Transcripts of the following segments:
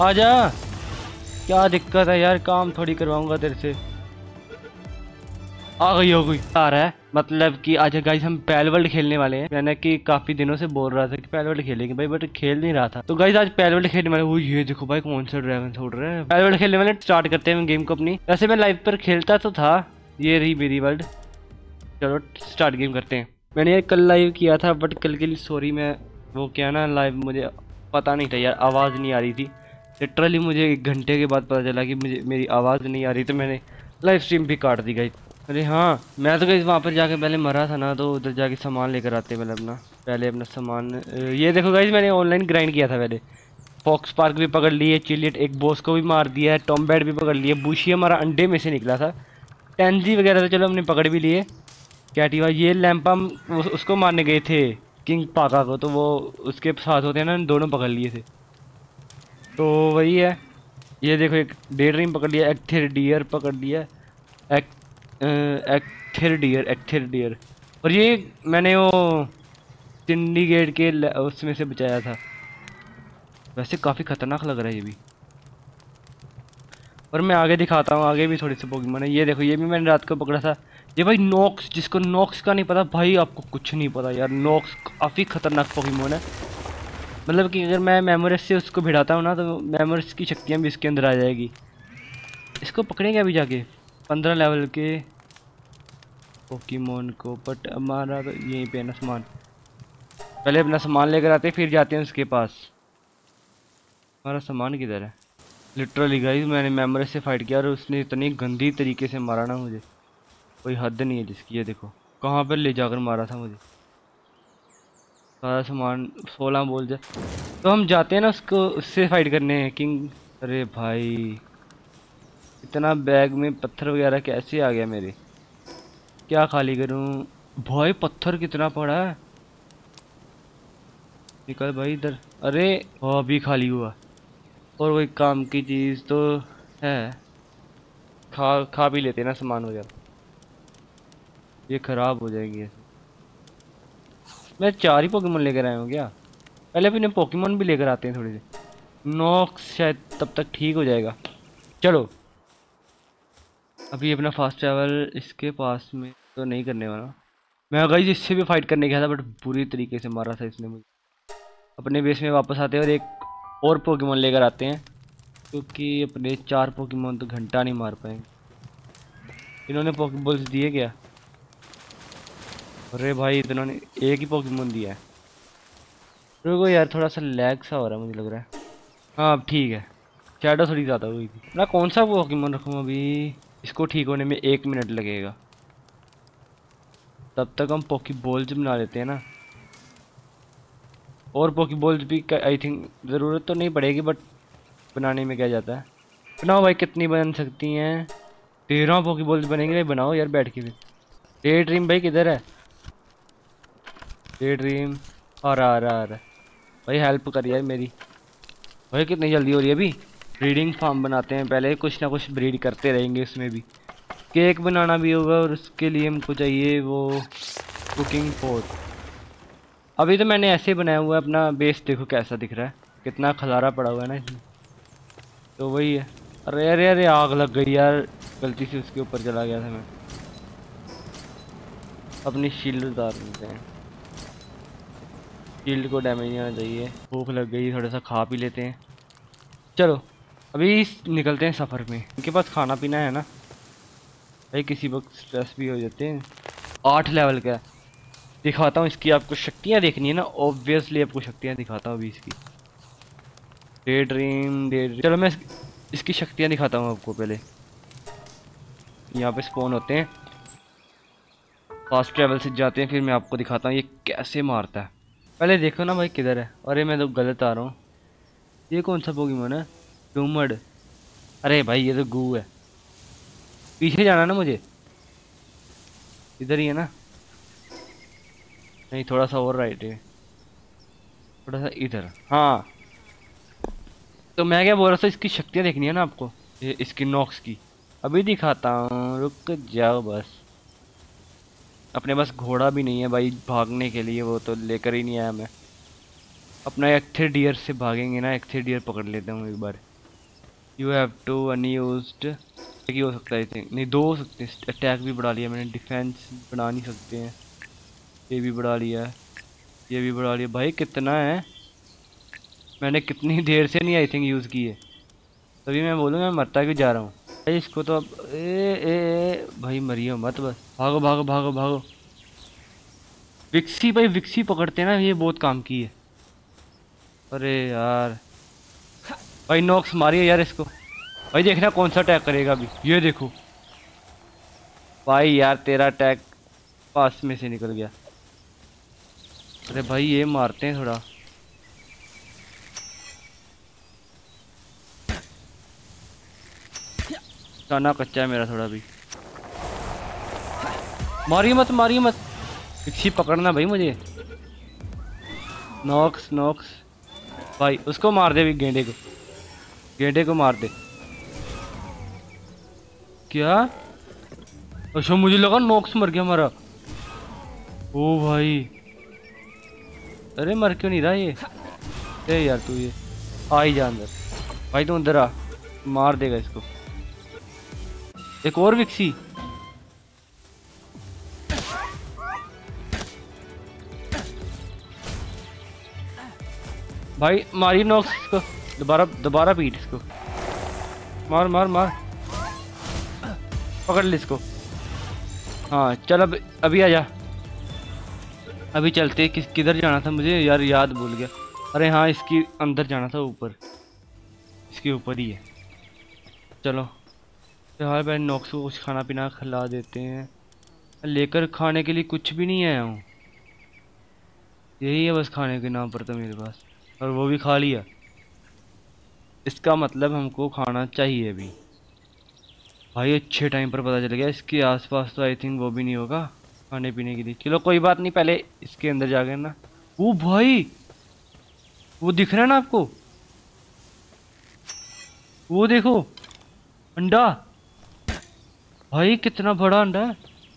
आजा। क्या दिक्कत है यार, काम थोड़ी करवाऊंगा तेरे से। आ गई हो गई आ रहा है, मतलब कि आज गाइस हम पैल वर्ल्ड खेलने वाले हैं। मैंने कि काफी दिनों से बोल रहा था कि पैल वर्ल्ड खेलेंगे भाई, बट खेल नहीं रहा था। तो गाइस आज पैल वर्ल्ड खेलने वाले। वो ये देखो भाई कौन सा ड्रैगन उड़ रहा है। पैल वर्ल्ड खेलने वाले, स्टार्ट करते हैं गेम को अपनी। वैसे मैं लाइव पर खेलता तो था, ये रही मेरी वर्ल्ड। चलो स्टार्ट गेम करते हैं। मैंने ये कल लाइव किया था, बट कल के लिए सॉरी। मैं वो क्या ना, लाइव मुझे पता नहीं था यार, आवाज़ नहीं आ रही थी। लिटरली मुझे 1 घंटे के बाद पता चला कि मुझे मेरी आवाज़ नहीं आ रही, तो मैंने लाइव स्ट्रीम भी काट दी गई। अरे हाँ, मैं तो गाइस वहाँ पर जाके पहले मरा था ना, तो उधर जाके सामान लेकर आते पहले अपना। पहले अपना सामान। ये देखो गाइस, मैंने ऑनलाइन ग्राइंड किया था पहले। फॉक्स पार्क भी पकड़ लिए, चिलियट एक बॉस को भी मार दिया है, टॉम्बैट भी पकड़ लिए, बुशी हमारा अंडे में से निकला था। टेंजी वगैरह तो चलो हमने पकड़ भी लिए। कैटिवा, ये लैंपा हम उसको मारने गए थे, किंग पाका को, तो वो उसके साथ होते हैं ना, दोनों पकड़ लिए थे। तो वही है। ये देखो एक डे ड्रीम पकड़ लिया, एक्थिर डियर पकड़ लिया। Eikthyrdeer. और ये मैंने वो सिंडिकेट के उसमें से बचाया था। वैसे काफ़ी खतरनाक लग रहा है ये भी। और मैं आगे दिखाता हूँ, आगे भी थोड़ी सी पोकेमॉन है। ये देखो, ये भी मैंने रात को पकड़ा था। ये भाई नॉक्स, जिसको नॉक्स का नहीं पता भाई, आपको कुछ नहीं पता यार। नॉक्स काफ़ी खतरनाक पोकेमॉन है। मतलब कि अगर मैं मेमोरिस से उसको भिड़ाता हूँ ना, तो मेमोरिस की शक्तियाँ भी इसके अंदर आ जाएगी। इसको पकड़ेंगे अभी जाके 15 लेवल के पोकेमॉन को। बट हमारा तो यहीं पे है ना सामान। पहले अपना सामान लेकर आते हैं, फिर जाते हैं उसके पास। हमारा सामान किधर है? लिटरली गाइस, मैंने मेमोरिस से फाइट किया और उसने इतनी गंदी तरीके से मारा ना मुझे, कोई हद नहीं है जिसकी। ये देखो कहाँ पर ले जाकर मारा था मुझे। सारा सामान 16 बोल जाए तो हम जाते हैं ना उसको, उससे फाइट करने किंग। अरे भाई, इतना बैग में पत्थर वगैरह कैसे आ गया मेरे? क्या खाली करूं? भाई पत्थर कितना पड़ा है। निकल भाई इधर। अरे अभी खाली हुआ। और कोई काम की चीज़ तो है, खा भी लेते हैं ना सामान वगैरह। ये खराब हो जाएंगे। मैं 4 ही पोकेमोन लेकर आया हूँ क्या? पहले अपने पोकेमोन भी लेकर आते हैं थोड़ी से। नॉक्स शायद तब तक ठीक हो जाएगा। चलो अभी अपना फास्ट ट्रैवल इसके पास में तो नहीं करने वाला। मैं गाइस इससे भी फाइट करने गया था, बट बुरी तरीके से मारा था इसने मुझे। अपने बेस में वापस आते हैं और एक और पोकेमोन लेकर आते हैं, क्योंकि अपने 4 पोकेमोन तो घंटा नहीं मार पाएंगे। इन्होंने पोकेबॉल्स दिए क्या? अरे भाई इन्होंने एक ही पोकेमोन दिया है। रुको यार, थोड़ा सा लैग सा हो रहा है मुझे लग रहा है। हाँ अब ठीक है। शैडो थोड़ी ज़्यादा हुई थी। मैं कौन सा पोकेमोन रखूँ अभी? इसको ठीक होने में 1 मिनट लगेगा। तब तक हम पोकेबॉल्स बना लेते हैं ना। और पोकेबॉल्स भी आई थिंक ज़रूरत तो नहीं पड़ेगी, बट बनाने में क्या जाता है। बनाओ भाई, कितनी बन सकती हैं? 13 पोकेबॉल्स बनेंगे भाई, बनाओ यार बैठ के भी। डे ड्रीम भाई किधर है? डे ड्रीम आ रहा भाई, हेल्प कर यार मेरी। भाई कितनी जल्दी हो रही है अभी। ब्रीडिंग फार्म बनाते हैं पहले, कुछ ना कुछ ब्रीड करते रहेंगे इसमें भी। केक बनाना भी होगा और उसके लिए हमको चाहिए वो कुकिंग पॉट। अभी तो मैंने ऐसे ही बनाया हुआ है अपना बेस, देखो कैसा दिख रहा है, कितना खलारा पड़ा हुआ है ना इसमें। तो वही है। अरे अरे अरे, आग लग गई यार, गलती से उसके ऊपर चला गया था मैं। अपनी शील्ड उतार लेते हैं, शील्ड को डैमेज नहीं आना चाहिए। भूख लग गई, थोड़ा सा खा पी लेते हैं। चलो अभी निकलते हैं सफ़र में। इनके पास खाना पीना है ना भाई, किसी वक्त स्ट्रेस भी हो जाते हैं। 8 लेवल का है। दिखाता हूँ इसकी, आपको शक्तियाँ देखनी है ना, ऑब्वियसली आपको शक्तियाँ दिखाता हूँ अभी इसकी। Daydream. चलो मैं इसकी शक्तियाँ दिखाता हूँ आपको। पहले यहाँ पे स्पॉन होते हैं, फास्ट ट्रैवल से जाते हैं, फिर मैं आपको दिखाता हूँ ये कैसे मारता है। पहले देखो ना भाई किधर है। अरे मैं तो गलत आ रहा हूँ। ये कौन सा पोकेमॉन है? डूमड। अरे भाई ये तो गू है। पीछे जाना ना मुझे, इधर ही है ना? नहीं, थोड़ा सा और राइट है, थोड़ा सा इधर। हाँ, तो मैं क्या बोल रहा था, इसकी शक्तियाँ देखनी है ना आपको, ये इसकी नॉक्स की। अभी दिखाता हूँ, रुक जाओ बस। अपने पास घोड़ा भी नहीं है भाई भागने के लिए, वो तो लेकर ही नहीं आया मैं। अपना एक्थिर डियर से भागेंगे ना, एक्थिर डियर पकड़ लेता हूँ एक बार। यू हैव टू अनयूज्ड एक ही हो सकता है, आई थिंक। नहीं, 2 हो सकते हैं। अटैक भी बढ़ा लिया मैंने, डिफेंस बढ़ा नहीं सकते हैं। ये भी बढ़ा लिया है, ये भी बढ़ा लिया। भाई कितना है, मैंने कितनी देर से नहीं आई थिंक यूज़ की है, तभी मैं बोलूँ मैं मरता क्यों जा रहा हूँ। भाई इसको तो अब भाई मरियो मत, बस भागो भागो भागो भागो। विक्सी भाई, विक्सी पकड़ते हैं ना, ये बहुत काम की है। अरे यार भाई नॉक्स मारिए यार इसको। भाई देखना कौन सा अटैक करेगा अभी, ये देखो। भाई यार तेरा अटैक पास में से निकल गया। अरे भाई ये मारते हैं थोड़ा। खाना कच्चा है मेरा थोड़ा भी। मारिए मत मारिए मत, विक्सी पकड़ना भाई मुझे। नॉक्स नॉक्स भाई उसको मार दे भी, गेंडे को, गेंडे को मार दे। क्या? अच्छा मुझे लगा नॉक्स मर गया हमारा। ओ भाई, अरे मर क्यों नहीं रहा ये? ए यार तू ये आ ही जा अंदर। भाई तू अंदर आ, मार देगा इसको। एक और विक्सी। भाई मारी नॉक्स इसको, दोबारा दोबारा पीट इसको। मार मार मार, पकड़ ले इसको। हाँ चल अब अभी आ जा, अभी चलते। किधर जाना था मुझे यार, याद भूल गया। अरे हाँ इसकी अंदर जाना था, ऊपर, इसके ऊपर ही है। चलो फिलहाल मैं नॉक्स को कुछ खाना पीना खिला देते हैं। लेकर खाने के लिए कुछ भी नहीं आया हूँ, यही है बस खाने के नाम पर तो मेरे पास, और वो भी खा लिया। इसका मतलब हमको खाना चाहिए अभी। भाई अच्छे टाइम पर पता चल गया, इसके आसपास तो आई थिंक वो भी नहीं होगा खाने पीने के लिए। चलो कोई बात नहीं, पहले इसके अंदर जाके ना। वो भाई वो दिख रहा है ना आपको, वो देखो अंडा। भाई कितना बड़ा अंडा है।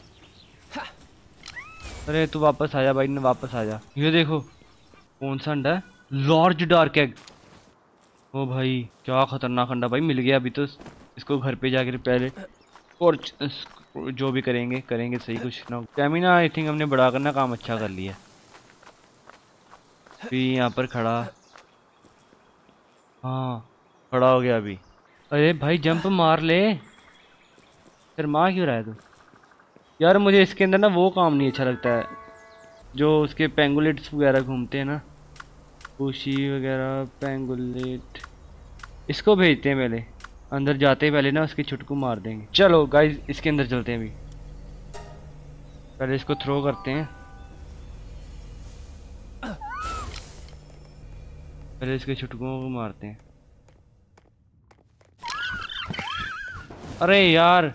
अरे तू वापस आ जा भाई, ने वापस आ जा। ये देखो कौन सा अंडा है, लार्ज डार्क एग। ओ भाई क्या खतरनाक अंडा भाई मिल गया। अभी तो इसको घर पे जाकर पहले और जो भी करेंगे करेंगे सही कुछ ना। स्टैमिना आई थिंक हमने बढ़ा करना काम अच्छा कर लिया। अभी यहाँ पर खड़ा, हाँ खड़ा हो गया अभी। अरे भाई जंप मार ले, फिर मार क्यों रहा है तू? यार मुझे इसके अंदर ना वो काम नहीं अच्छा लगता है, जो उसके पेंगुलेट्स वगैरह घूमते हैं ना, पूशी वगैरह पेंगुलेट। इसको भेजते हैं पहले, अंदर जाते ही पहले ना उसकी छुटकू मार देंगे। चलो गाइस इसके अंदर चलते हैं अभी, पहले इसको थ्रो करते हैं। पहले इसके छुटकुओं को मारते हैं। अरे यार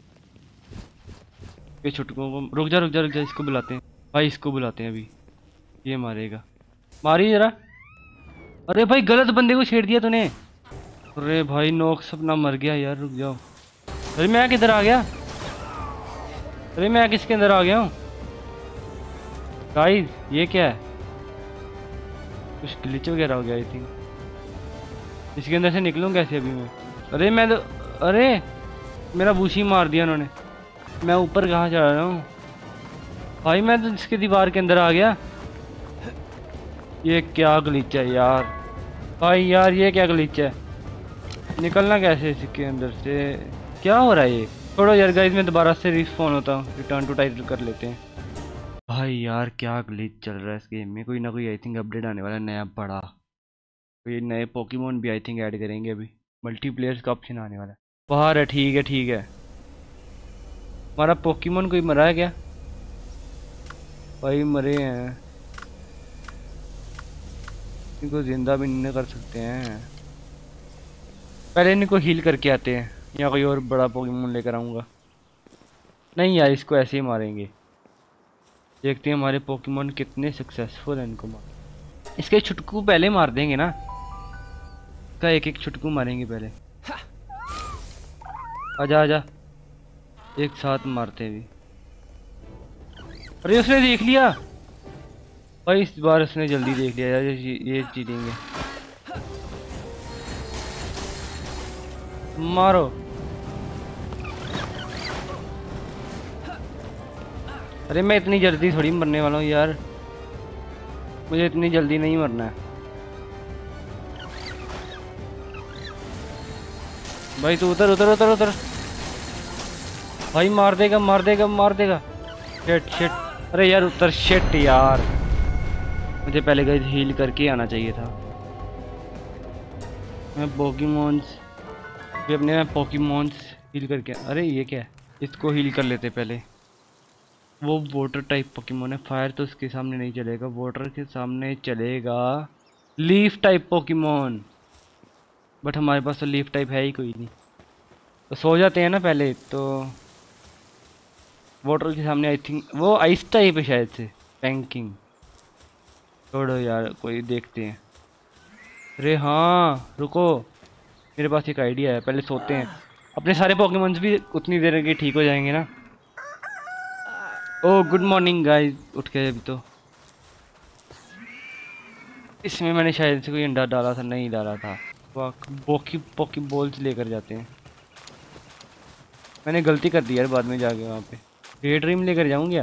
ये छुटकुओं को, रुक जा रुक जा रुक जा, इसको बुलाते हैं भाई, इसको बुलाते हैं अभी, ये मारेगा। मारिए जरा। अरे भाई गलत बंदे को छेड़ दिया तूने। अरे भाई नॉक्स अपना मर गया यार, रुक जाओ। अरे मैं किधर आ गया? अरे मैं किसके अंदर आ गया हूँ गाइस? ये क्या है, कुछ ग्लिच वगैरह हो गया आई थिंक। इसके अंदर से निकलूँ कैसे अभी मैं? अरे मैं तो, अरे मेरा बूशी मार दिया उन्होंने। मैं ऊपर कहाँ जा रहा हूँ भाई? मैं तो इसके दीवार के अंदर आ गया। ये क्या ग्लिच है यार भाई, यार ये क्या ग्लिच है? निकलना कैसे इसके अंदर से? क्या हो रहा है ये? छोड़ो यार गाइस, मैं दोबारा से रिस्पॉन होता हूँ, रिटर्न टू टाइटल कर लेते हैं। भाई यार क्या ग्लिच चल रहा है इस गेम में, कोई ना कोई आई थिंक अपडेट आने वाला है नया बड़ा। कोई नए पोकेमोन भी आई थिंक ऐड करेंगे, अभी मल्टीप्लेयर का ऑप्शन आने वाला है। बाहर है, ठीक है ठीक है। हमारा पोकेमोन कोई मरा है क्या? भाई मरे हैं, इनको जिंदा भी नहीं कर सकते हैं। पहले इनको हील करके आते हैं, या कोई और बड़ा पोकेमोन लेकर आऊँगा। नहीं यार इसको ऐसे ही मारेंगे, देखते हैं हमारे पोकेमोन कितने सक्सेसफुल हैं। इनको मार, इसके छुटकू पहले मार देंगे ना, इसका एक एक छुटकू मारेंगे पहले। आजा आजा, एक साथ मारते भी। अरे उसने देख लिया भाई, इस बार उसने जल्दी देख लिया यार, ये चीटिंग है। मारो। अरे मैं इतनी जल्दी थोड़ी मरने वाला हूँ यार, मुझे इतनी जल्दी नहीं मरना है। भाई तू उतर उतर उतर उतर। भाई मार देगा मार देगा मार देगा। Shit shit. अरे यार उतर। शिट यार, मुझे पहले गाइस हील करके आना चाहिए था। मैं पोकेमॉन्स भी अपने मैं पोकेमॉन्स हील करके। अरे ये क्या है, इसको हील कर लेते पहले। वो वाटर टाइप पोकेमोन है, फायर तो उसके सामने नहीं चलेगा, वाटर के सामने चलेगा। लीफ टाइप पोकेमोन, बट हमारे पास तो लीफ टाइप है ही कोई नहीं। तो सो जाते हैं ना पहले तो। वाटर के सामने आई थिंक वो आइस टाइप है शायद से। पैंकिंग। छोड़ो यार, कोई देखते हैं। अरे हाँ रुको, मेरे पास एक आइडिया है, पहले सोते हैं। अपने सारे पोकेमोन्स भी उतनी देर के ठीक हो जाएंगे ना। ओह गुड मॉर्निंग गाइस, उठ गए अभी तो। इसमें मैंने शायद से कोई अंडा डाला था, नहीं डाला था। पोकी पोकी बॉल्स लेकर जाते हैं। मैंने गलती कर दी यार, बाद में जाके वहाँ पे डे ड्रीम लेकर जाऊँ क्या?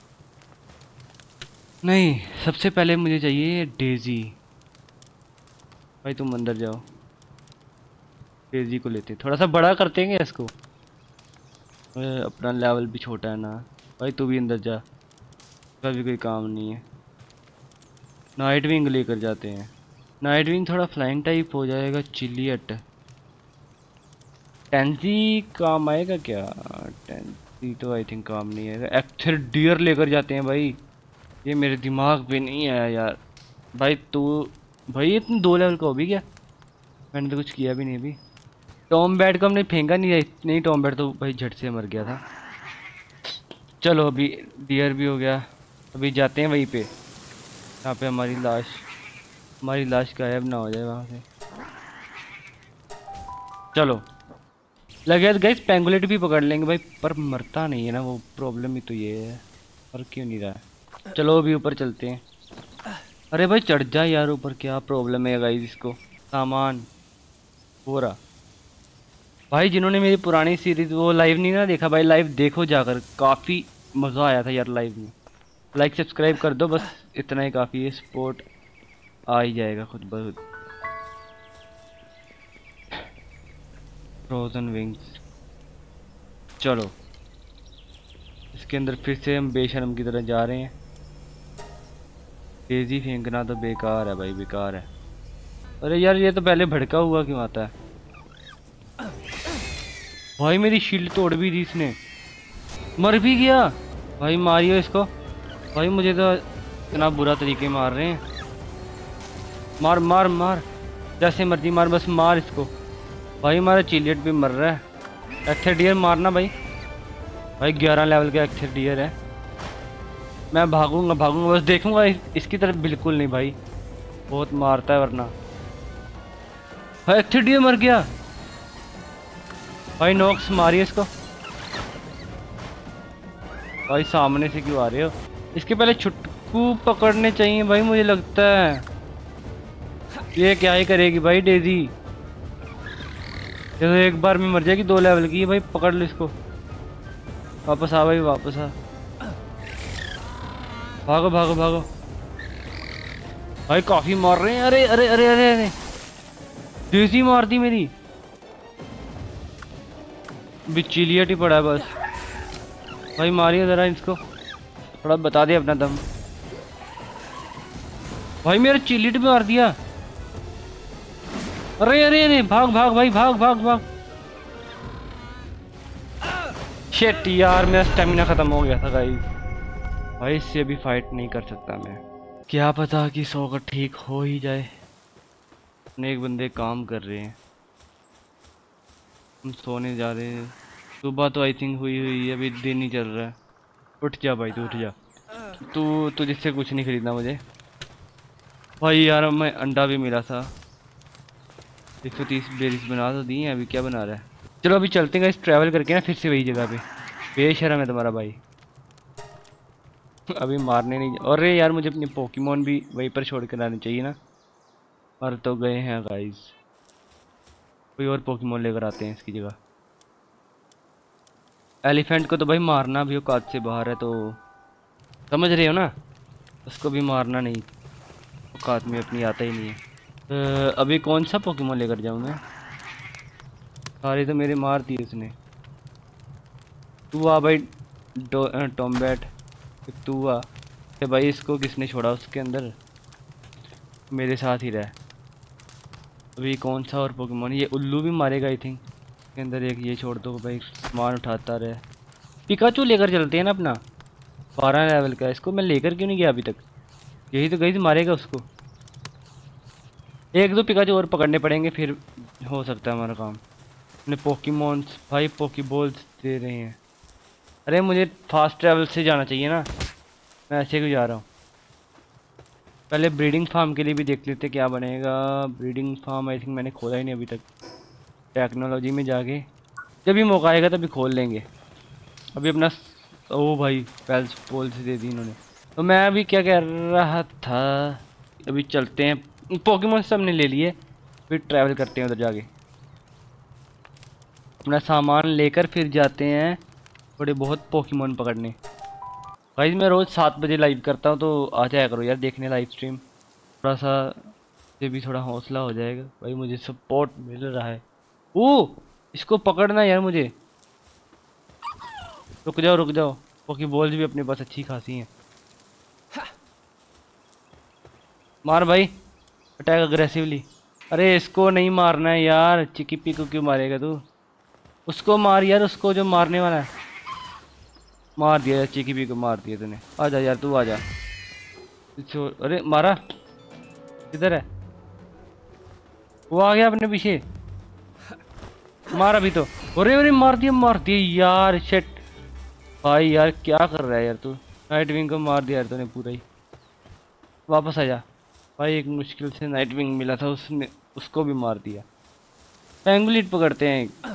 नहीं, सबसे पहले मुझे चाहिए डेजी। भाई तुम अंदर जाओ, डेजी को लेते हैं। थोड़ा सा बड़ा करते हैं क्या इसको? अपना लेवल भी छोटा है ना। भाई तू भी अंदर जा, उसका भी कोई काम नहीं है। नाइट विंग लेकर जाते हैं। नाइट विंग थोड़ा फ्लाइंग टाइप हो जाएगा। चिलियट। टेंसी काम आएगा क्या? टेंसी तो आई थिंक काम नहीं आएगा। एक्थर डियर लेकर जाते हैं भाई, ये मेरे दिमाग पे नहीं आया यार। भाई तू, भाई इतने 2 लेवल का हो भी क्या? मैंने तो कुछ किया भी नहीं अभी। टॉम बैट को हमने फेंका नहीं है, नहीं टॉम बैट तो भाई झट से मर गया था। चलो अभी डियर भी हो गया, अभी जाते हैं वहीं पे जहाँ पे हमारी लाश गायब ना हो जाए वहाँ से। चलो लगे गाइस पेंगुलेट भी पकड़ लेंगे भाई, पर मरता नहीं है ना वो, प्रॉब्लम ही तो ये है। मर क्यों नहीं रहा है? चलो अभी ऊपर चलते हैं। अरे भाई चढ़ जा यार ऊपर, क्या प्रॉब्लम है गाइस इसको? सामान हो रहा। भाई जिन्होंने मेरी पुरानी सीरीज वो लाइव नहीं ना देखा, भाई लाइव देखो जाकर, काफ़ी मज़ा आया था यार लाइव में। लाइक सब्सक्राइब कर दो बस, इतना ही काफ़ी है। सपोर्ट आ ही जाएगा खुद ब खुद। Frozen wings. चलो इसके अंदर फिर से हम बेशर्म की तरह जा रहे हैं। तेजी फेंकना तो बेकार है भाई, बेकार है। अरे यार ये तो पहले भड़का हुआ क्यों आता है? भाई मेरी शील्ड तोड़ भी दी इसने, मर भी गया। भाई मारियो इसको। भाई मुझे तो इतना बुरा तरीके मार रहे हैं। मार मार मार, जैसे मर्जी मार, बस मार इसको। भाई हमारा चिलियट भी मर रहा है। एक्थर मारना भाई। भाई 11 लेवल का एक्थर है। मैं भागूंगा भागूंगा, बस देखूंगा इसकी तरफ बिल्कुल नहीं भाई, बहुत मारता है वरना। भाई एक्थर मर गया। भाई नॉक्स मारिए इसको। भाई सामने से क्यों आ रहे हो? इसके पहले छुटकू पकड़ने चाहिए भाई, मुझे लगता है। ये क्या ही करेगी भाई डेजी, ये तो एक बार में मर जाएगी। 2 लेवल की है भाई, पकड़ लो इसको। वापस आ भाई वापस आ, भागो भागो भागो। भाई काफी मार रहे हैं। अरे अरे अरे अरे अरे, डेजी मार दी मेरी। बिचिलियट ही पड़ा है बस। भाई मारिए जरा इसको, थोड़ा बता दे अपना दम। भाई मेरा चिलियट भी मार दिया। अरे अरे अरे, भाग भाग भाई, भाग भाग भाग। शिट यार, मेरा स्टेमिना खत्म हो गया था गाइस। भाई इससे अभी फाइट नहीं कर सकता मैं, क्या पता कि 100 का ठीक हो ही जाए। अनेक बंदे काम कर रहे हैं, हम सोने जा रहे हैं। सुबह तो आई थिंक हुई है, अभी दिन ही चल रहा है। उठ जा भाई तू, उठ जा तू, तुझसे कुछ नहीं खरीदना मुझे। भाई यार मैं अंडा भी मिला था। 130 बेरीज बना तो दी हैं, अभी क्या बना रहा है? चलो अभी चलते हैं इस ट्रैवल करके ना फिर से वही जगह पे। बेशर्म है तुम्हारा भाई। अभी मारने नहीं। अरे यार मुझे अपने पोकेमोन भी वहीं पर छोड़ कर आने चाहिए ना। मर तो गए हैं गाइस। कोई और पोकेमोन लेकर आते हैं इसकी जगह। एलिफेंट को तो भाई मारना भी औकात से बाहर है, तो समझ रहे हो ना, उसको भी मारना नहीं, औकात में अपनी आता ही नहीं है। अभी कौन सा पोकेमोन लेकर जाऊँ मैं? सारे तो मेरे मार दिए उसने। तू आ भाई, टॉम्बैट, तू आ। तो भाई इसको किसने छोड़ा उसके अंदर? मेरे साथ ही रह। अभी कौन सा और पोकेमोन? ये उल्लू भी मारेगा आई थिंक। के अंदर एक ये छोड़ दो भाई, सामान उठाता रहे। पिकाचू लेकर चलते हैं ना अपना, 12 लेवल का। इसको मैं लेकर क्यों नहीं गया अभी तक? यही तो गई थी, मारेगा उसको। एक दो पिकाचू और पकड़ने पड़ेंगे, फिर हो सकता है हमारा काम। अपने पोकेमोन्स भाई पोकेबॉल्स दे रहे हैं। अरे मुझे फास्ट ट्रैवल से जाना चाहिए ना, मैं ऐसे क्यों जा रहा हूँ? पहले ब्रीडिंग फार्म के लिए भी देख लेते क्या बनेगा। ब्रीडिंग फार्म आई थिंक मैंने खोला ही नहीं अभी तक। टेक्नोलॉजी में जाके जब भी मौका आएगा तभी खोल लेंगे। अभी अपना ओ भाई पेल्स पोल से दे दी इन्होंने। तो मैं अभी क्या कह रहा था, अभी चलते हैं, पोकेमोन सब हमने ले लिए, फिर ट्रैवल करते हैं उधर जाके। अपना सामान लेकर फिर जाते हैं थोड़े बहुत पोकेमोन पकड़ने। भाई मैं रोज़ 7 बजे लाइव करता हूँ, तो आ जाया करो यार देखने लाइव स्ट्रीम। थोड़ा सा ये भी थोड़ा हौसला हो जाएगा भाई, मुझे सपोर्ट मिल रहा है। ओ इसको पकड़ना यार मुझे। रुक जाओ रुक जाओ, पोकेबॉल्स भी अपने पास अच्छी खासी हैं। मार भाई, अटैक अग्रेसिवली। अरे इसको नहीं मारना है यार, चिकी को क्यों मारेगा तू? उसको मार यार, उसको जो मारने वाला है। मार दिया यार, चिकी को मार दिया तूने। आजा यार तू आजा। अरे मारा, किधर है? वो आ गया अपने पीछे, मार अभी तो। अरे अरे मार दिया यार, शिट। भाई यार क्या कर रहा है यार तू? नाइट विंग को मार दिया यार तूने पूरा ही। वापस आ जा भाई, एक मुश्किल से नाइट विंग मिला था, उसने उसको भी मार दिया। पेंगुलिन पकड़ते हैं।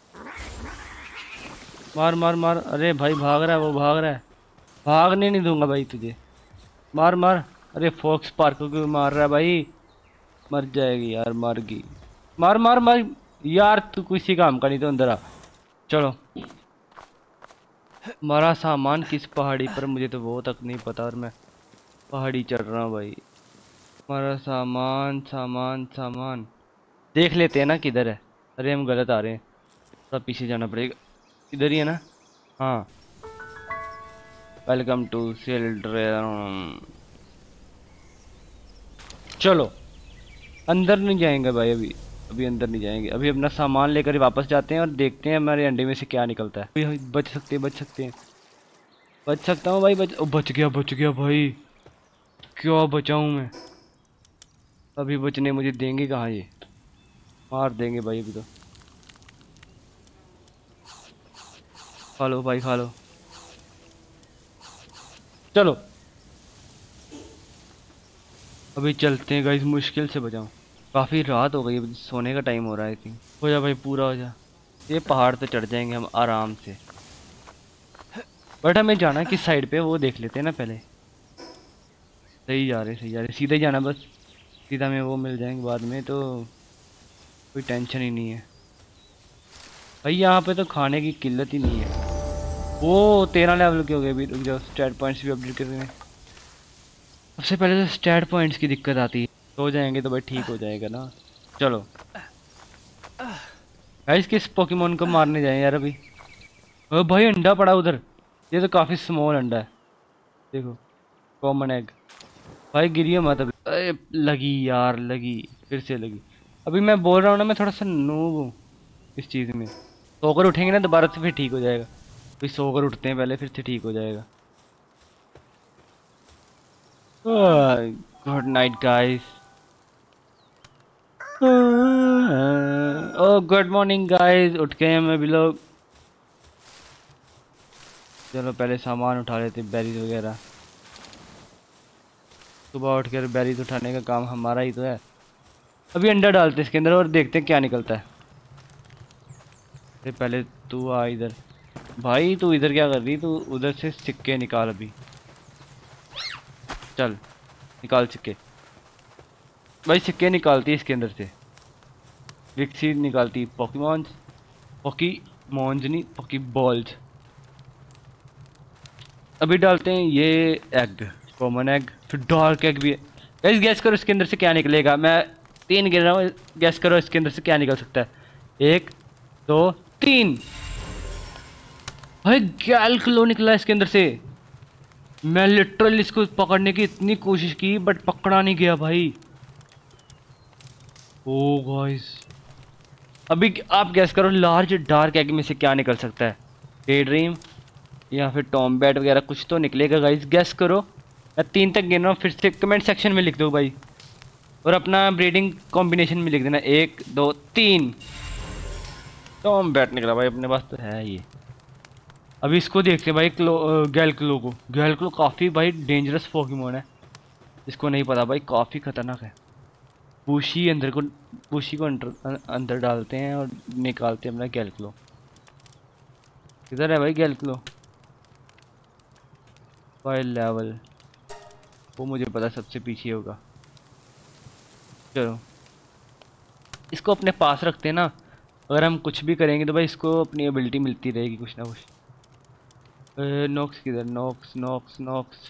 मार मार मार। अरे भाई भाग रहा है, वो भाग रहा है। भागने नहीं दूंगा भाई तुझे। मार मार। अरे फॉक्स पार्क को क्यों मार रहा है भाई? मर जाएगी यार, मर गई। मार मार मार यार, तू किसी काम का नहीं तो अंदर आ। चलो, हमारा सामान किस पहाड़ी पर मुझे तो वो तक नहीं पता, और मैं पहाड़ी चढ़ रहा हूँ भाई। हमारा सामान सामान सामान देख लेते हैं ना किधर है। अरे हम गलत आ रहे हैं, थोड़ा पीछे जाना पड़ेगा। इधर ही है ना? हाँ। Welcome to children. चलो अंदर नहीं जाएंगे भाई, अभी अभी अंदर नहीं जाएंगे। अभी अपना सामान लेकर वापस जाते हैं और देखते हैं हमारे अंडे में से क्या निकलता है। अभी बच सकते हैं, बच सकते हैं, बच सकता हूँ भाई। बच गया भाई। क्या बचाऊँ मैं? अभी बचने मुझे देंगे कहाँ ये? मार देंगे भाई अभी तो। खा लो भाई खा लो। चलो अभी चलते हैं गाइस, मुश्किल से बचाऊं। काफ़ी रात हो गई, अभी सोने का टाइम हो रहा है आई थिंक। हो जा भाई पूरा हो जा। ये पहाड़ तो चढ़ जाएंगे हम आराम से, बट हमें जाना है किस साइड पे वो देख लेते हैं ना पहले। सही जा रहे, सही जा रहे, सीधे जाना बस। सीधा में वो मिल जाएंगे बाद में, तो कोई टेंशन ही नहीं है भाई। यहाँ पे तो खाने की किल्लत ही नहीं है। वो 13 लेवल के हो गए अभी। रुक जाओ, स्टैट पॉइंट्स भी अपडेट कर देंगे। सबसे पहले तो स्टैट पॉइंट्स की दिक्कत आती है, हो जाएंगे तो भाई ठीक हो जाएगा ना। चलो गाइस, किस पोकेमोन को मारने जाए यार अभी? ओ भाई अंडा पड़ा उधर, ये तो काफ़ी स्मॉल अंडा है। देखो कॉमन एग। भाई गिरिए मत अभी। अरे लगी यार, लगी, फिर से लगी। अभी मैं बोल रहा हूँ ना, मैं थोड़ा सा नूब हूँ इस चीज़ में। सोकर उठेंगे ना दोबारा से फिर ठीक हो जाएगा। अभी सोकर उठते हैं पहले, फिर से ठीक हो जाएगा। Good night guys. Oh good morning guys, उठ गए हम अभी लोग। चलो पहले सामान उठा लेते, बेरीज वगैरह। सुबह उठ कर बेरीज उठाने का काम हमारा ही तो है। अभी अंडा डालते इसके अंदर और देखते हैं क्या निकलता है। अरे पहले तू आ इधर। भाई तू इधर क्या कर रही? तू उधर से सिक्के निकाल अभी। चल निकाल सिक्के। भाई सिक्के निकालती है इसके अंदर से। विकसी निकालती पॉकीमॉन्स, पॉकीमॉन्स नहीं पॉकीबॉल्स। अभी डालते हैं ये एग, कॉमन एग, फिर डार्क एग भी है। गाइस गैस करो इसके अंदर से क्या निकलेगा। मैं 3 गिन रहा हूँ, गैस करो इसके अंदर से क्या निकल सकता है। 1 2 3। भाई गैल्क्लो निकला इसके अंदर से। मैं लिटरली इसको पकड़ने की इतनी कोशिश की बट पकड़ा नहीं गया भाई। ओ गाइस अभी आप गैस करो लार्ज डार्क एग में से क्या निकल सकता है। डे ड्रीम या फिर टॉम्बैट वगैरह कुछ तो निकलेगा गाइस, गैस करो। मैं 3 तक गिन रहा हूँ, फिर से कमेंट सेक्शन में लिख दो भाई, और अपना ब्रीडिंग कॉम्बिनेशन में लिख देना। 1 2 3। टॉम्बैट निकला भाई, अपने पास तो है ये। अभी इसको देखते हैं भाई, गैल्क्लो को। गैल्क्लो काफ़ी भाई डेंजरस पोकेमोन है, इसको नहीं पता भाई, काफ़ी खतरनाक है। बूशी को अंदर डालते हैं और निकालते हैं अपना गैल्क्लो। किधर है भाई गैल्क्लो? फाइल लेवल, वो मुझे पता सबसे पीछे होगा। चलो इसको अपने पास रखते हैं ना, अगर हम कुछ भी करेंगे तो भाई इसको अपनी एबिलिटी मिलती रहेगी कुछ ना कुछ। नॉक्स किधर? नॉक्स नॉक्स नॉक्स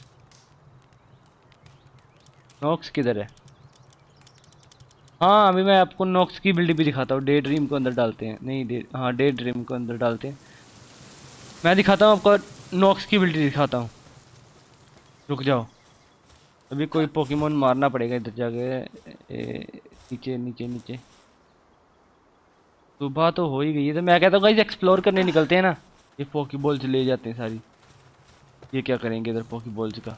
नॉक्स किधर है? हाँ अभी मैं आपको नॉक्स की एबिलिटी भी दिखाता हूँ। डे ड्रीम को अंदर डालते हैं, नहीं हाँ डे ड्रीम को अंदर डालते हैं। मैं दिखाता हूँ आपको, नॉक्स की एबिलिटी दिखाता हूँ। रुक जाओ, अभी कोई पोकेमोन मारना पड़ेगा इधर जाके। नीचे नीचे नीचे। सुबह तो हो ही गई है, तो मैं कहता हूँ गाइस एक्सप्लोर करने निकलते हैं ना। ये पोकेबॉल्स ले जाते हैं सारी। ये क्या करेंगे इधर पोकेबॉल्स का?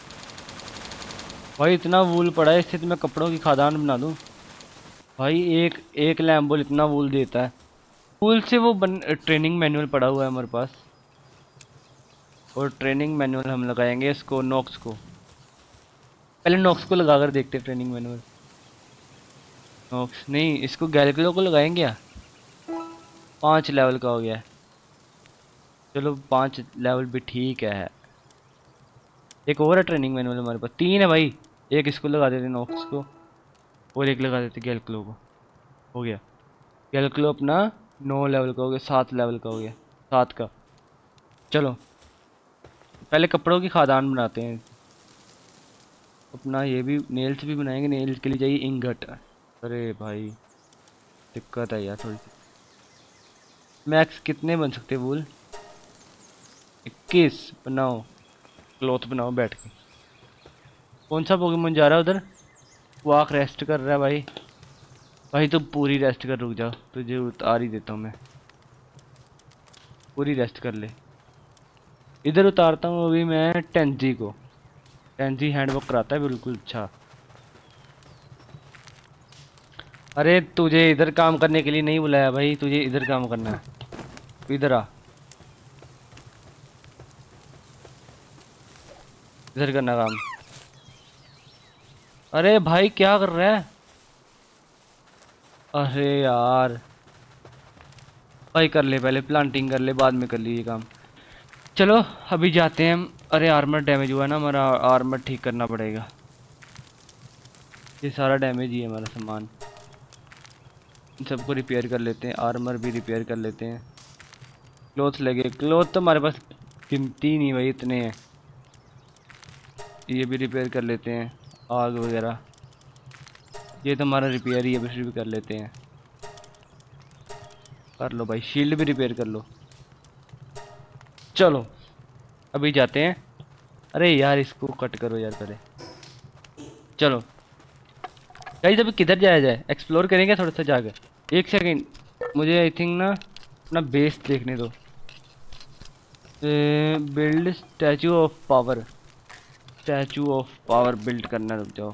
भाई इतना वूल पड़ा है, इससे तो मैं कपड़ों की खदान बना दूँ। भाई एक एक लैम्बोल इतना वूल देता है। वूल से वो ट्रेनिंग मैनुअल पड़ा हुआ है हमारे पास, और ट्रेनिंग मैनुअल हम लगाएंगे इसको नॉक्स को। पहले नॉक्स को लगा कर देखते हैं ट्रेनिंग मैनुअल। नॉक्स नहीं, इसको गैल्क्लो को लगाएंगे या 5 लेवल का हो गया है। चलो 5 लेवल भी ठीक है। एक और है ट्रेनिंग मैनुअल हमारे पास, 3 है भाई। एक इसको लगा देते नॉक्स को, और एक लगा देते गैल्क्लो को। हो गया गैल्क्लो अपना 9 लेवल का हो गया, 7 लेवल का हो गया, 7 का। चलो पहले कपड़ों की खादान बनाते हैं अपना। ये भी नेल्स भी बनाएंगे, नेल्स के लिए चाहिए इंगट। अरे भाई दिक्कत है यार थोड़ी सी। मैक्स कितने बन सकते वूल? 21 बनाओ, क्लॉथ बनाओ बैठ के। कौन सा पोकेमोन जा रहा है उधर? वाक रेस्ट कर रहा है भाई। भाई तो पूरी रेस्ट कर, रुक जाओ तुझे उतार ही देता हूँ मैं। पूरी रेस्ट कर ले। इधर उतारता हूँ अभी मैं टेंजी को। टेंजी हैंडवर्क कराता है बिल्कुल अच्छा। अरे तुझे इधर काम करने के लिए नहीं बुलाया भाई, तुझे इधर काम करना है। इधर आ, इधर करना काम। अरे भाई क्या कर रहा है? अरे यार भाई कर ले, पहले प्लांटिंग कर ले, बाद में कर ली ये काम। चलो अभी जाते हैं हम। अरे आर्मर डैमेज हुआ ना हमारा, आर्मर ठीक करना पड़ेगा। ये सारा डैमेज ही है हमारा सामान। इन सबको रिपेयर कर लेते हैं, आर्मर भी रिपेयर कर लेते हैं। क्लोथ लगे, क्लोथ तो हमारे पास गिनती नहीं भाई, इतने हैं। ये भी रिपेयर कर लेते हैं, आग वगैरह। ये तो हमारा रिपेयर ही है, बस भी कर लेते हैं। कर लो भाई, शील्ड भी रिपेयर कर लो। चलो अभी जाते हैं। अरे यार इसको कट करो यार पहले। चलो गाइस अभी किधर जाया जाए? एक्सप्लोर करेंगे थोड़ा सा जाकर। एक सेकंड, मुझे आई थिंक ना अपना बेस देखने दो। Build statue of power, statue of power build करना। रुक जाओ,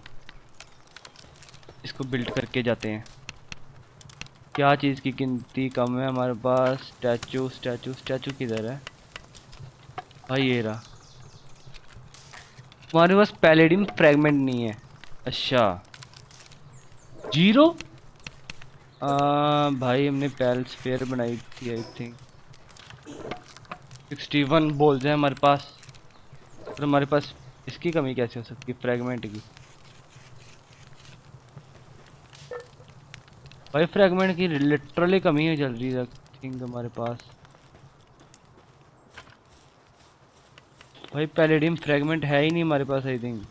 इसको बिल्ड करके जाते हैं। क्या चीज़ की गिनती कम है हमारे पास? स्टैचू स्टैचू स्टैचू किधर है भाई? ये रहा। हमारे पास पैलेडियम फ्रैगमेंट नहीं है। अच्छा 0। भाई हमने पैल स्फीयर बनाई थी आई थिंक। 61 बॉल्स हैं हमारे पास, और हमारे पास इसकी कमी कैसे हो सकती है फ्रैगमेंट की? भाई फ्रैगमेंट की लिटरली कमी है चल रही है थिंक हमारे पास। भाई पैलेडियम फ्रैगमेंट है ही नहीं हमारे पास आई थिंक,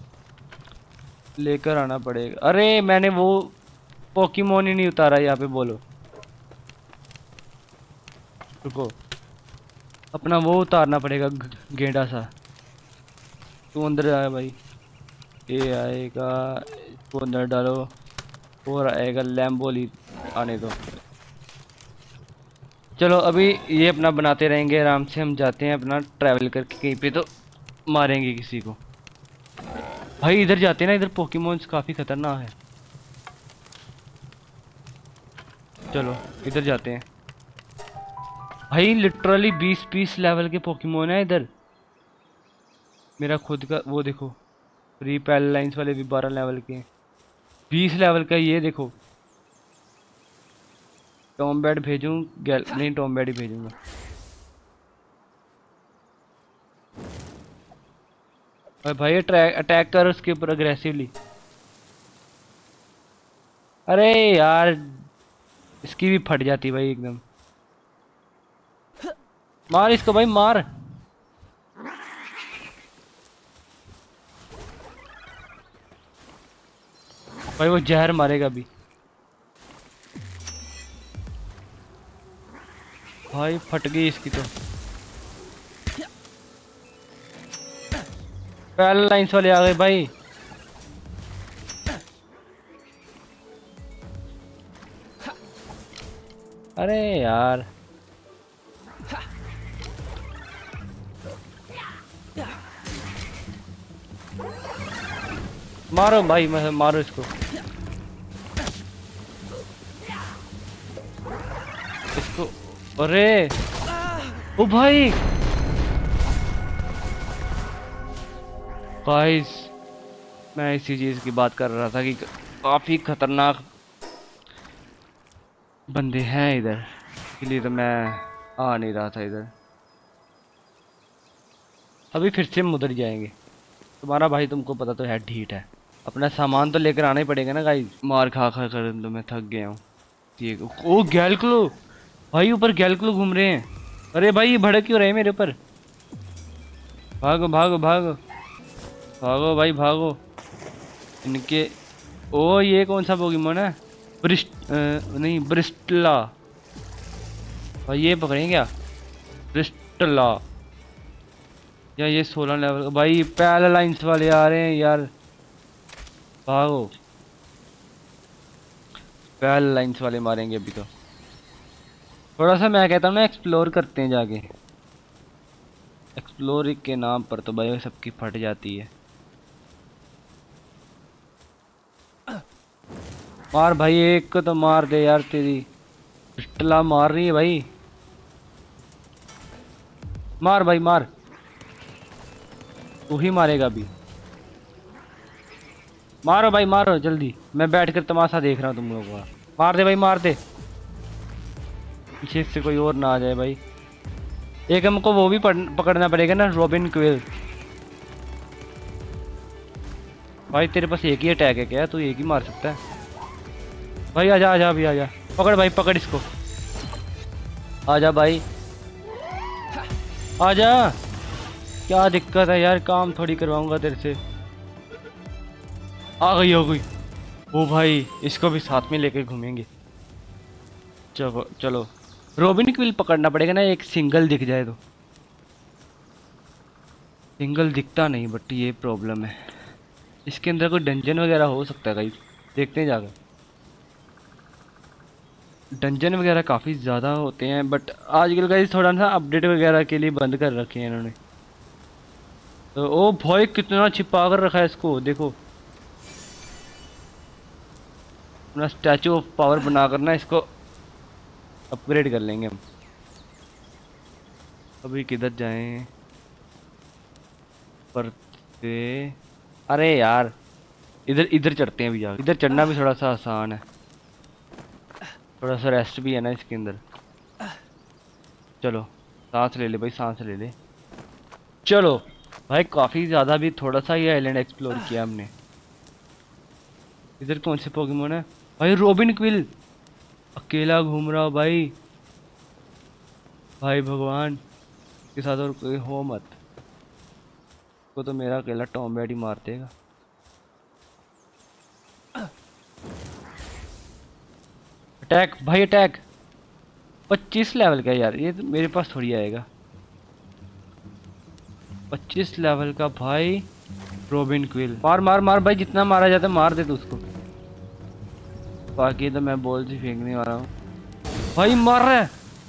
लेकर आना पड़ेगा। अरे मैंने वो पोकेमोन ही नहीं उतारा यहाँ पे, बोलो। रुको, अपना वो उतारना पड़ेगा गेंडा सा। तू अंदर आया भाई, ये आएगा, इसको अंदर डालो और आएगा लैम्बोली, आने दो। चलो अभी ये अपना बनाते रहेंगे आराम से, हम जाते हैं अपना ट्रैवल करके कहीं पे तो मारेंगे किसी को। भाई इधर जाते हैं ना, इधर पोकेमोन्स काफ़ी खतरनाक है। चलो इधर जाते हैं। भाई लिटरली 20-20 लेवल के पोकेमोन है इधर। मेरा खुद का वो देखो, फ्री पैल लाइन्स वाले भी 12 लेवल के हैं। 20 लेवल का ये देखो। टॉम्बैड भेजूं? नहीं, टॉम्बैड ही भेजूंगा। और भाई अटैक कर उसके ऊपर अग्रेसिवली। अरे यार इसकी भी फट जाती भाई एकदम। मार इसको भाई, मार। भाई वो जहर मारेगा अभी। भाई फट गई इसकी तो। पैरेलल लाइंस वाले आ गए भाई। अरे यार मारो भाई, मारो इसको, इसको। अरे ओ भाई गाइस, मैं इसी चीज की बात कर रहा था कि काफी खतरनाक बंदे हैं इधर, इसलिए तो मैं आ नहीं रहा था इधर। अभी फिर से हम उधर जाएंगे। तुम्हारा भाई तुमको पता तो है ढीठ है, अपना सामान तो लेकर आना ही पड़ेगा ना गाइस। मार खा खा कर तो मैं थक गया हूँ। ठीक, ओ गैलक्लो भाई, ऊपर गैलक्लो घूम रहे हैं। अरे भाई ये भड़क क्यों रहे हैं मेरे ऊपर? भागो भागो भागो भागो भाई भागो इनके। ओ ये कौन सा पोकेमोन है? नहीं ब्रिस्टला भाई, ये पकड़ें क्या? ब्रिस्टला या ये 16 लेवल भाई। पैरेलल लाइंस वाले आ रहे हैं यार, भागो। पैरेलल लाइंस वाले मारेंगे अभी तो। थोड़ा सा मैं कहता हूँ ना एक्सप्लोर करते हैं जाके। एक्सप्लोर के नाम पर तो भाई सबकी फट जाती है। मार भाई, एक को तो मार दे यार, तेरी पिस्टला मार रही है भाई। मार भाई मार, तू ही मारेगा अभी। मारो भाई मारो जल्दी, मैं बैठकर तमाशा देख रहा हूँ तुम लोगों का। मार दे भाई मार दे, पीछे से कोई और ना आ जाए भाई। एक हमको वो भी पकड़ना पड़ेगा ना, रॉबिन क्विल। भाई तेरे पास एक ही अटैक है क्या? तू एक ही मार सकता है भाई। आजा आजा अभी आजा, पकड़ भाई पकड़ इसको। आजा भाई आजा। क्या दिक्कत है यार, काम थोड़ी करवाऊंगा तेरे से। आ गई हो गई। ओ भाई इसको भी साथ में लेके घूमेंगे। चलो चलो, रॉबिन क्विल पकड़ना पड़ेगा ना, एक सिंगल दिख जाए तो। सिंगल दिखता नहीं, बट ये प्रॉब्लम है। इसके अंदर कोई डंजन वगैरह हो सकता है गाइस, देखते हैं जाकर। डंजन वगैरह काफ़ी ज़्यादा होते हैं, बट आजकल गाइस थोड़ा सा अपडेट वगैरह के लिए बंद कर रखे हैं इन्होंने। तो ओ भाई कितना छिपा कर रखा है इसको, देखो। अपना स्टैचू ऑफ पावर बनाकर ना इसको अपग्रेड कर लेंगे हम। अभी किधर जाएं? पर अरे यार इधर इधर चढ़ते हैं अभी जाकर। इधर चढ़ना भी थोड़ा सा आसान है, थोड़ा सा रेस्ट भी है ना इसके अंदर। चलो सांस ले ले भाई, सांस ले ले। चलो भाई, काफ़ी ज़्यादा भी थोड़ा सा ये आइलैंड एक्सप्लोर किया हमने। इधर कौन से पोकेमोन है भाई? Robinquill. अकेला घूम रहा हो भाई। भाई भगवान के साथ और कोई हो मत, को तो मेरा अकेला टॉम बैड ही मार देगा। अटैक भाई अटैक। 25 लेवल का यार, ये तो मेरे पास थोड़ी आएगा। 25 लेवल का भाई रोबिन क्विल। मार मार मार भाई, जितना मारा जाता है मार दे तू उसको। बाकी तो मैं बॉल से फेंकने वाला हूँ भाई। मार रहा है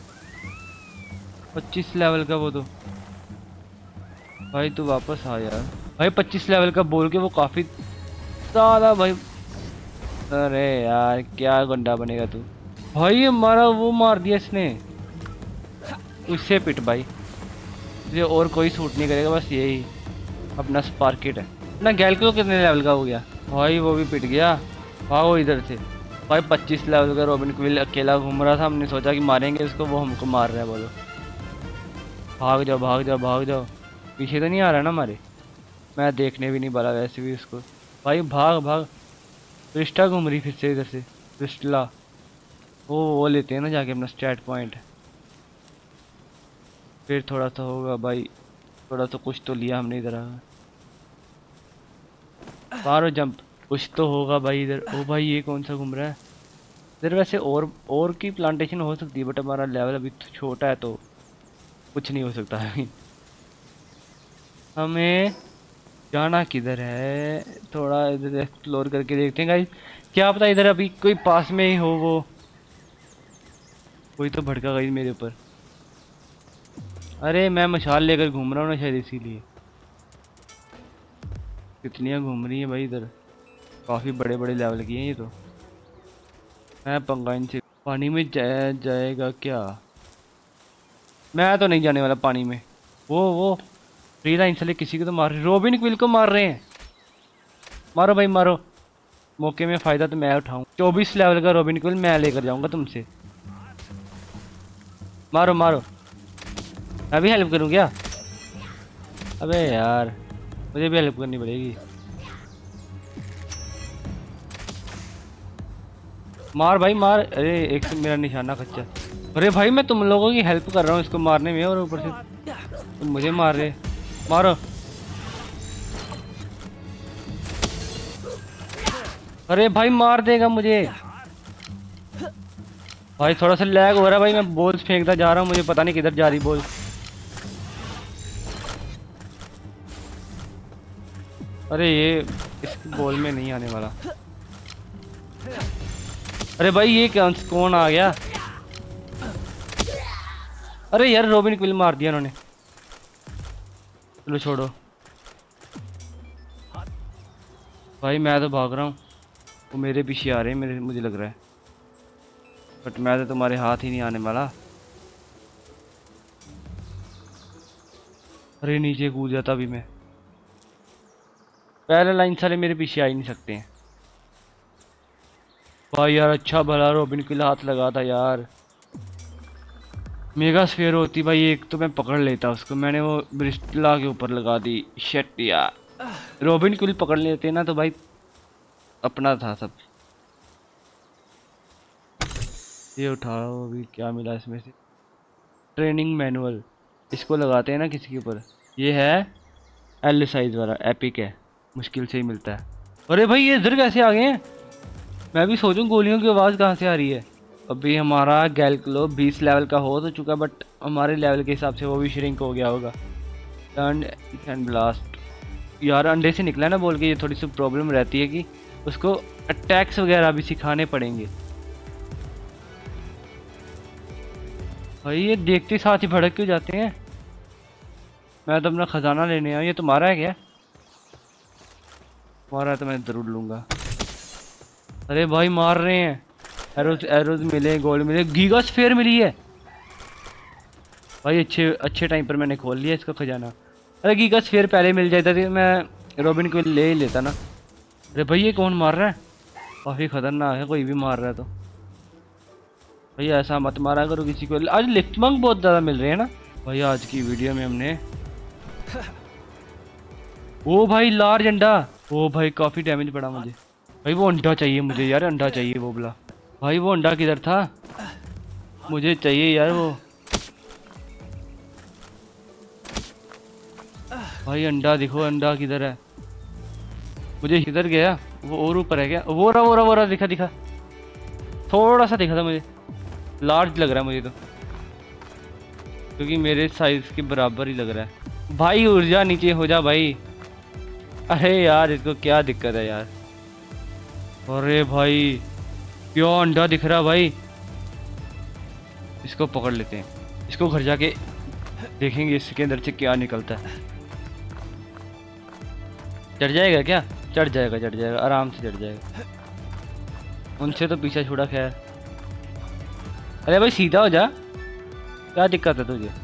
25 लेवल का वो तो। भाई तू वापस आ यार भाई। 25 लेवल का बोल के वो काफी ज्यादा भाई। अरे यार क्या गुंडा बनेगा तू भाई। ये मारा, वो मार दिया इसने। उससे पिट भाई, तुझे और कोई सूट नहीं करेगा, बस यही अपना स्पार्किट है ना। गैल को कितने लेवल का हो गया भाई, वो भी पिट गया। भागो इधर से भाई। 25 लेवल का रोबिन क्विल अकेला घूम रहा था, हमने सोचा कि मारेंगे इसको, वो हमको मार रहा है। बोलो भाग जाओ भाग जाओ भाग जाओ। पीछे तो नहीं आ रहा ना हमारे, मैं देखने भी नहीं वाला वैसे भी उसको। भाई भाग भाग। क्रिस्टा घूम रही फिर से इधर से। क्रिस्टला वो लेते हैं ना जाके अपना स्टैट पॉइंट। फिर थोड़ा सा होगा भाई, थोड़ा सा कुछ तो लिया हमने इधर। मारो जंप, कुछ तो होगा भाई इधर। ओ भाई ये कौन सा घूम रहा है इधर। वैसे और की प्लांटेशन हो सकती है, बट हमारा लेवल अभी तो छोटा है तो कुछ नहीं हो सकता है। हमें जाना किधर है, थोड़ा इधर एक्सप्लोर करके देखते हैं गाइस। क्या पता इधर अभी कोई पास में ही हो। वो कोई तो भड़का गई मेरे ऊपर। अरे मैं मशाल लेकर घूम रहा हूँ ना शायद इसीलिए। कितनियाँ घूम रही हैं भाई इधर, काफ़ी बड़े बड़े लेवल की हैं ये तो। मैं पंगा इनसे। पानी में जाएगा क्या। मैं तो नहीं जाने वाला पानी में। वो फ्री लाइन से किसी को तो मार, रोबिन क्विल को मार रहे हैं। मारो भाई मारो, मौके में फ़ायदा तो मैं उठाऊँ। 24 लेवल का रोबिन क्विल मैं लेकर जाऊँगा तुमसे। मारो मारो, मैं भी हेल्प करूँ क्या। अबे यार मुझे भी हेल्प करनी पड़ेगी। मार भाई मार। अरे एक तो मेरा निशाना कच्चा। अरे भाई मैं तुम लोगों की हेल्प कर रहा हूँ इसको मारने में, और ऊपर से तुम मुझे मार रहे। मारो। अरे भाई मार देगा मुझे भाई। थोड़ा सा लैग हो रहा है भाई, मैं बॉल्स फेंकता जा रहा हूँ, मुझे पता नहीं किधर जा रही बॉल। अरे ये इस बॉल में नहीं आने वाला। अरे भाई ये कौन आ गया। अरे यार रोबिन क्विल मार दिया उन्होंने। चलो छोड़ो भाई, मैं तो भाग रहा हूँ। वो मेरे पीछे आ रहे हैं मुझे लग रहा है, बट मैं तो तुम्हारे हाथ ही नहीं आने वाला। अरे नीचे कूद जाता अभी मैं। पहले लाइन सारे मेरे पीछे आ ही नहीं सकते हैं भाई। यार अच्छा भला रोबिन क्विल हाथ लगा था यार। मेगा स्फीयर होती भाई एक तो मैं पकड़ लेता उसको। मैंने वो ब्रिस्टला के ऊपर लगा दी। शिट यार, रोबिन क्विल पकड़ लेते ना तो भाई अपना था सब। ये उठाओ, अभी क्या मिला इसमें से। ट्रेनिंग मैनुअल, इसको लगाते हैं ना किसी के ऊपर। ये है एल साइज वाला, एपिक है, मुश्किल से ही मिलता है। अरे भाई ये इधर कैसे आ गए हैं। मैं भी सोचूं गोलियों की आवाज़ कहाँ से आ रही है। अभी हमारा गैलक्लो 20 लेवल का हो तो चुका, बट हमारे लेवल के हिसाब से वो भी श्रिंक हो गया होगा। टर्न एंड ब्लास्ट यार, अंडे से निकला ना बोल के ये थोड़ी सी प्रॉब्लम रहती है कि उसको अटैक्स वगैरह भी सिखाने पड़ेंगे। भाई ये देखते साथ ही भड़क क्यों जाते हैं। मैं तो अपना खजाना लेने आया। ये तुम्हारा है क्या। तुम्हारा है तो मैं ज़रूर लूँगा। अरे भाई मार रहे हैं। एरोज एरोज मिले, गोल्ड मिले, गीगा स्फीयर मिली है भाई। अच्छे टाइम पर मैंने खोल लिया इसका खजाना। अरे गीगा स्फीयर पहले मिल जाता तो मैं रोबिन को ले ही लेता ना। अरे भाई ये कौन मार रहा है, काफ़ी खतरनाक है, कोई भी मार रहा है तो। भाई ऐसा मत मारा करो किसी को। आज लिफ्टमंग बहुत ज़्यादा मिल रहे हैं ना भाई। आज की वीडियो में हमने ओ भाई लार्ज अंडा। ओ भाई काफ़ी डैमेज पड़ा मुझे भाई। वो अंडा चाहिए मुझे यार, अंडा चाहिए वो बोला भाई वो अंडा किधर था? मुझे चाहिए यार वो। भाई अंडा दिखो, अंडा किधर है? मुझे किधर गया वो? और ऊपर है क्या? वो रहा दिखा दिखा, थोड़ा सा दिखा था मुझे। लार्ज लग रहा है मुझे तो, क्योंकि मेरे साइज के बराबर ही लग रहा है। भाई ऊर्जा नीचे हो जा भाई। अरे यार इसको क्या दिक्कत है यार? अरे भाई क्या अंडा दिख रहा भाई। इसको पकड़ लेते हैं, इसको घर जाके देखेंगे इसके अंदर से क्या निकलता है। चढ़ जाएगा क्या? चढ़ जाएगा, चढ़ जाएगा, आराम से चढ़ जाएगा। उनसे तो पीछा छुड़ा खैर। अरे भाई सीधा हो जा, क्या दिक्कत है तुझे?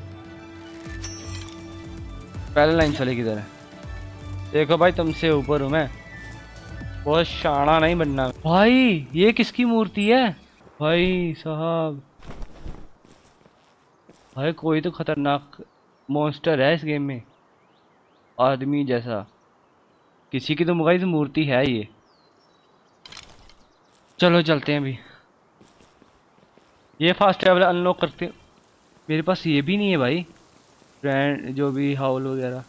पहले लाइन चले किधर है? देखो भाई तुमसे ऊपर हूँ मैं, बहुत शाना नहीं बनना। भाई ये किसकी मूर्ति है भाई साहब? भाई कोई तो खतरनाक मॉन्स्टर है इस गेम में, आदमी जैसा। किसी की तो गाइस मूर्ति है ये। चलो चलते हैं अभी। ये फास्ट ट्रैवल अनलॉक करते हैं। मेरे पास ये भी नहीं है भाई, फ्रेंड जो भी हाउल वगैरह।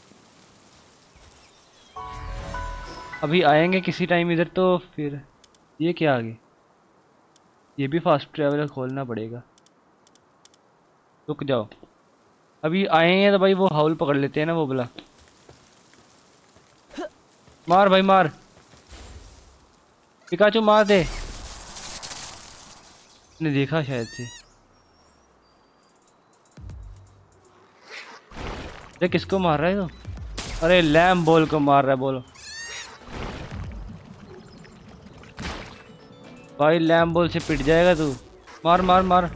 अभी आएंगे किसी टाइम इधर तो फिर। ये क्या आ गई? ये भी फास्ट ट्रैवल खोलना पड़ेगा। रुक जाओ, अभी आए हैं तो भाई वो हाउल पकड़ लेते हैं ना, वो बोला। मार भाई मार, पिकाचू मार दे। ने देखा शायद से। अरे किसको मार रहा है तो? अरे लैम बॉल को मार रहा है। बोलो भाई, लैम बॉल से पिट जाएगा तू। मार मार मार।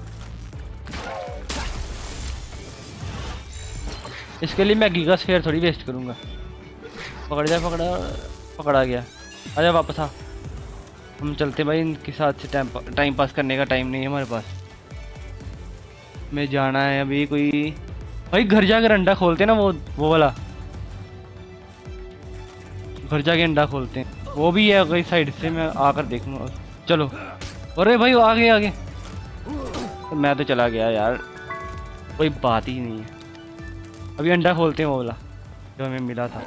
इसके लिए मैं गीगा स्फीयर थोड़ी वेस्ट करूंगा। पकड़ जा, पकड़ा, पकड़ा गया। आजा वापस आ। हम चलते भाई, इनके साथ से टाइम पास करने का टाइम नहीं है हमारे पास। मैं जाना है अभी कोई। भाई घर जाकर अंडा खोलते हैं ना, वो वाला। घर जाके अंडा खोलते हैं, वो भी है कोई साइड से। मैं आकर देखूंगा। चलो। अरे भाई वो आगे आगे। तो मैं तो चला गया यार, कोई बात ही नहीं है। अभी अंडा खोलते हैं वो वाला जो हमें मिला था।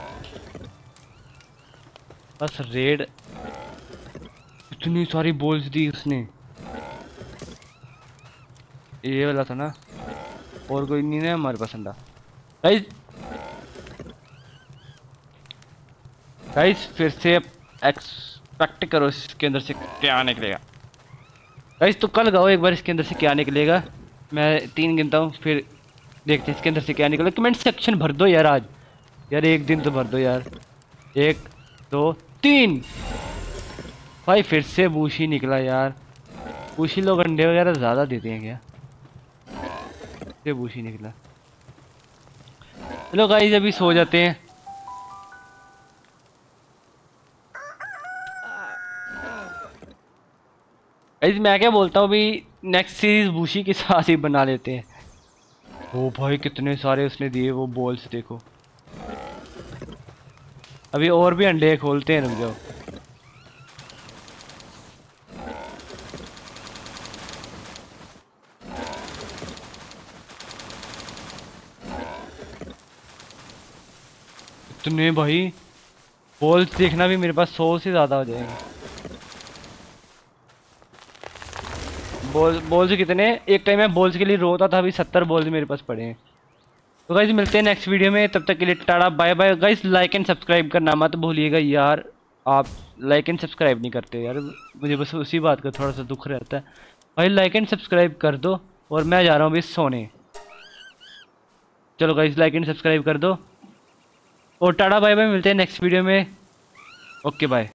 बस रेड, इतनी सारी बॉल्स दी उसने। ये वाला था ना, और कोई नहीं है हमारे पास अंडा। गाइस गाइस फिर से एक्सपेक्ट करो इसके अंदर से क्या निकलेगा। गाइस तो कल गाओ एक बार इसके अंदर से क्या निकलेगा। मैं 3 गिनता हूँ, फिर देखते हैं इसके अंदर से क्या निकलेगा। कमेंट सेक्शन भर दो यार आज, यार एक दिन तो भर दो यार। 1 2 3। भाई फिर से बूशी निकला यार। बूशी लोग अंडे वगैरह ज़्यादा देते हैं क्या? फिर बूशी निकला। चलो गाइस अभी सो जाते हैं। गाइस मैं क्या बोलता हूँ, अभी नेक्स्ट सीरीज बूशी के साथ ही बना लेते हैं। ओ भाई कितने सारे उसने दिए वो बॉल्स, देखो। अभी और भी अंडे खोलते हैं, रुक जाओ। इतने भाई बॉल्स देखना, भी मेरे पास 100 से ज़्यादा हो जाएंगे। बॉल्स कितने? एक टाइम मैं बॉल्स के लिए रोता था, अभी 70 बॉल्स मेरे पास पड़े हैं। तो गाइस मिलते हैं नेक्स्ट वीडियो में, तब तक के लिए tata bye bye. Guys like and subscribe करना मत भूलिएगा यार। आप लाइक एंड सब्सक्राइब नहीं करते यार, मुझे बस उसी बात का थोड़ा सा दुख रहता है। भाई लाइक एंड सब्सक्राइब कर दो, और मैं जा रहा हूँ अभी सोने। चलो गाइस लाइक एंड सब्सक्राइब कर दो, और टाटा बाय बाय। मिलते हैं नेक्स्ट वीडियो में। Okay bye.